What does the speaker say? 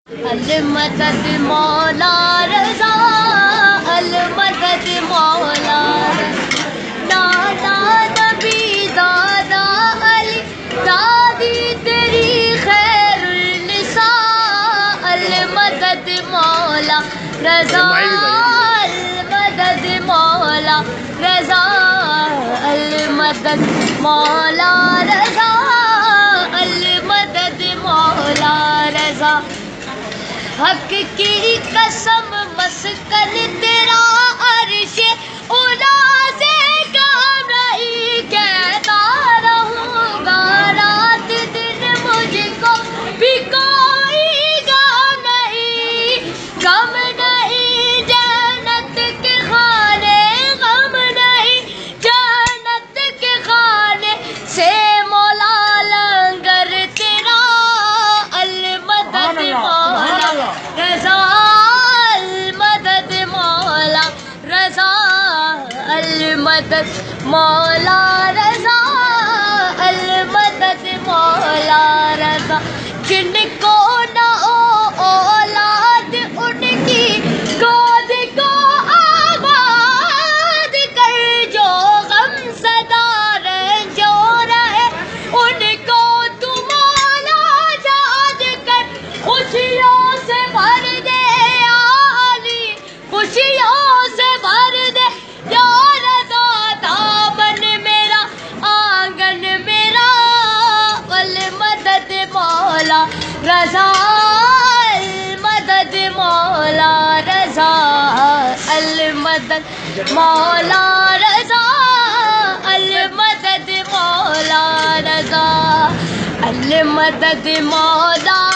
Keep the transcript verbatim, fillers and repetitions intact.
المدد مولا رضا، المدد مولا رضا، نانا نبی دادا علی دادی تیری خیر النساء، المدد مولا رضا، المدد مولا رضا، المدد مولا رضا، المدد مولا رضا، حق کی قسم مسکن تیرا عرش اولا سے کام نہیں، کہتا رہوں گا رات دن مجھ کو بھی کوئی غم نہیں، غم نہیں جنت کے خانے، غم نہیں جنت کے خانے سے مولا لنگر تیرا، المدد مولا رضا، المدد مولا رضا، المدد مولا رضا، المدد مولا رضا، جن کو نہ اولاد ان کی گود کو آباد کر، جو غم صدا رنجو رہے ان کو تو مولا یاد کر، خوشیوں سے بھر دے یا علی، خوشیوں سے بھر دے یا رضا، دامن میرا آنگن میرا، المدد مولا رضا، المدد مولا رضا، المدد مولا رضا، المدد مولا رضا، المدد مولا